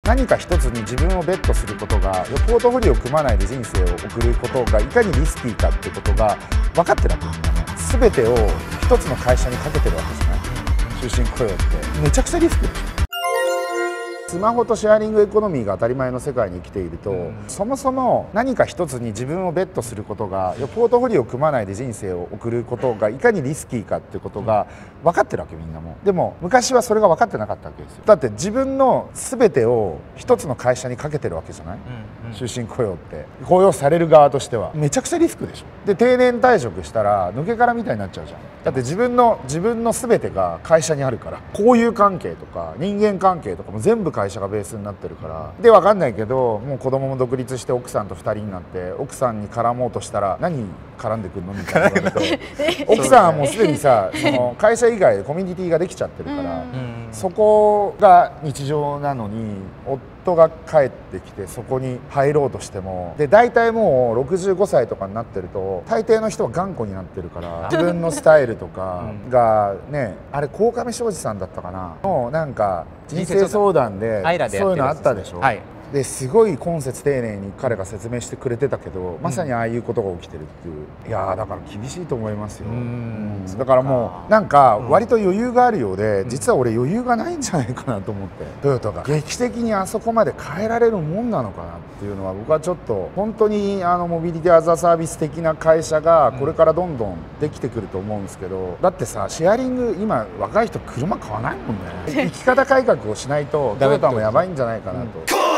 何か一つに自分をベットすることが、ポートフォリオを組まないで人生を送ることがいかにリスキーかってことが分かってるわけみんなね。全てを一つの会社にかけてるわけじゃない。終身雇用ってめちゃくちゃリスクでしょ。スマホとシェアリングエコノミーが当たり前の世界に生きていると、そもそも何か一つに自分をベットすることが、ポートフォリオを組まないで人生を送ることがいかにリスキーかっていうことが分かってるわけみんなも。でも昔はそれが分かってなかったわけですよ。だって自分の全てを一つの会社にかけてるわけじゃない、終身雇用って。雇用される側としてはめちゃくちゃリスクでしょ。で定年退職したら抜け殻みたいになっちゃうじゃん。だって自分の全てが会社にあるから、交友関係とか人間関係とかも全部会社がベースになってるから。で分かんないけど、もう子供も独立して奥さんと2人になって、奥さんに絡もうとしたら何絡んでくるのみたいな言われて奥さんはもうすでにさ、その会社以外でコミュニティができちゃってるから、そこが日常なのに、夫が帰ってきてそこに入ろうとしても、で大体もう65歳とかになってると大抵の人は頑固になってるから、自分のスタイルとかがね、あれ鴻上庄司さんだったかなのなんか人生相談でそういうのあったでしょ。ですごい懇切丁寧に彼が説明してくれてたけど、まさにああいうことが起きてるっていう。いやーだから厳しいと思いますよ。だからもうなんか割と余裕があるようで、実は俺余裕がないんじゃないかなと思って、トヨタが劇的にあそこまで変えられるもんなのかなっていうのは、僕はちょっと本当にモビリティアザーサービス的な会社がこれからどんどんできてくると思うんですけど、だってさ、シェアリング今若い人車買わないもんね。生き方改革をしないとトヨタもやばいんじゃないかなと。